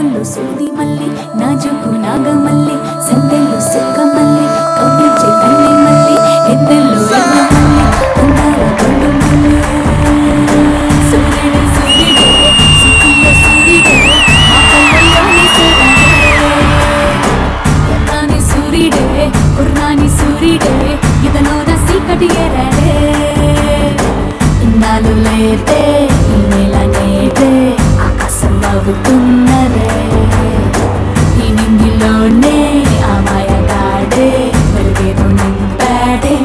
నవ్వుల్లో సూది మల్లి నాజుకు నాగమల్లి సందెల్లో సుక్క మల్లి కవ్వించే కన్నె మల్లి ఎద్దెల్లో ఎర్ర మల్లి అందాల గొండు మల్లి సూర్యుడే సూర్యుడే సుఖంలో సూర్యుడే మా కళ్ళల్లోని సూర్యుడే ఎన్నాని సూర్యుడే కుర్రాని సూర్యుడే ఇదలోన సీకటి ఎరాడే ఇన్నాళ్ళు లేదే ఈ నెల నేడే ఆకాశం నవ్వుతున్నదే ఈ నింగిలోనే ఆ మాయగాడే వెలుగేదో నింపాడే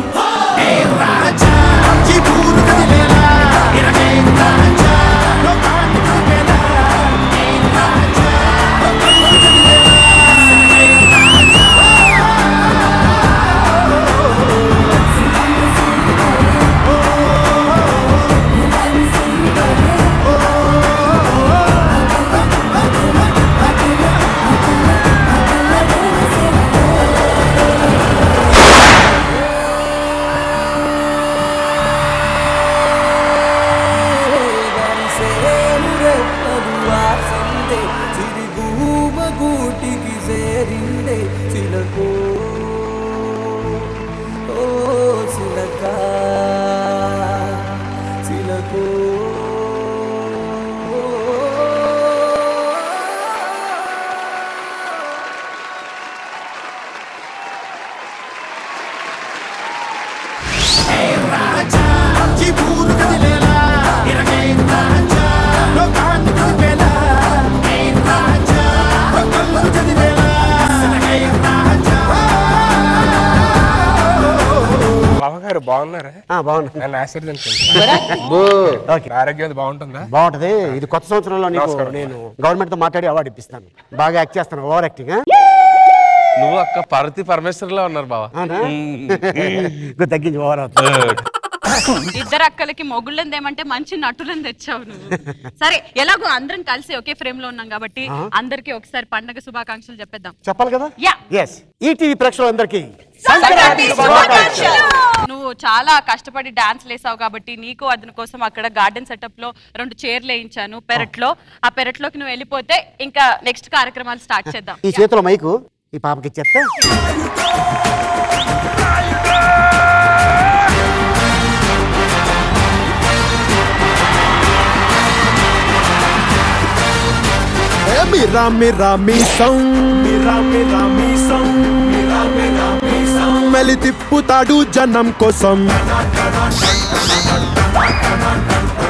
ఆరోగ్యం బాగుంటుందా? బాగుంటది. ఇది కొత్త సంవత్సరంలో నేను గవర్నమెంట్ తో మాట్లాడి అవార్డు ఇప్పిస్తాను. బాగా యాక్ట్ చేస్తాను, ఓవర్ యాక్టింగ్. నువ్వు అక్క పార్వతి పరమేశ్వర్ లో ఉన్నారు బావా. తగ్గించి ఓవర్ అవుతుంది. ఇద్దరు అక్కలకి మొగుళ్ళని ఏమంటే మంచి నటులను తెచ్చావు నువ్వు. సరే, ఎలాగో అందరం కలిసి ఒకే ఫ్రేమ్ లో ఉన్నాం కాబట్టి అందరికి ఒకసారి పండగ శుభాకాంక్షలు చెప్పేద్దాం. చెప్పాలి కదా? ఈటీవీ ప్రేక్షకులందరికీ నువ్వు చాలా కష్టపడి డాన్స్ లేసావు కాబట్టి నీకు అతని కోసం అక్కడ గార్డెన్ సెటప్ లో 2 చైర్లు వేయించాను పెరట్లో. ఆ పెరట్లోకి నువ్వు వెళ్ళిపోతే ఇంకా నెక్స్ట్ కార్యక్రమాలు స్టార్ట్ చేద్దాం. ఈ చేతిలో మైకు ఈ పాపకి ఇచ్చేస్తే Mira, mira mi son, mira, mira mi son, mira, mira mi son. Meli tipputadu janam kosam.